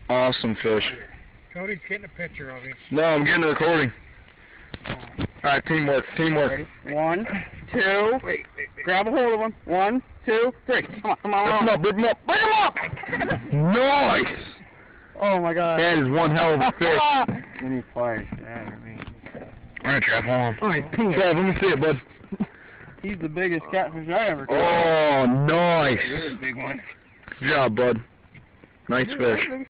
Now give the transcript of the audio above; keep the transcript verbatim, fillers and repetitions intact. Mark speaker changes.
Speaker 1: Awesome fish.
Speaker 2: Cody's getting a picture of him.
Speaker 1: No, I'm getting a recording. Alright, teamwork, teamwork.
Speaker 3: Ready? One, two, wait, wait, wait. Grab a hold of him. One, two, three. Come on, come on.
Speaker 1: Rip him up, rip him up, bring him up! Nice!
Speaker 3: Oh my god.
Speaker 1: That is one hell of a fish.
Speaker 3: Then he fires. Yeah, I mean.
Speaker 1: Alright, Trav, hold on.
Speaker 3: Alright,
Speaker 1: Trav, let me see it, bud.
Speaker 3: He's the biggest catfish I ever caught.
Speaker 1: Oh, nice.
Speaker 3: This is a big one.
Speaker 1: Good job, bud. Nice fish.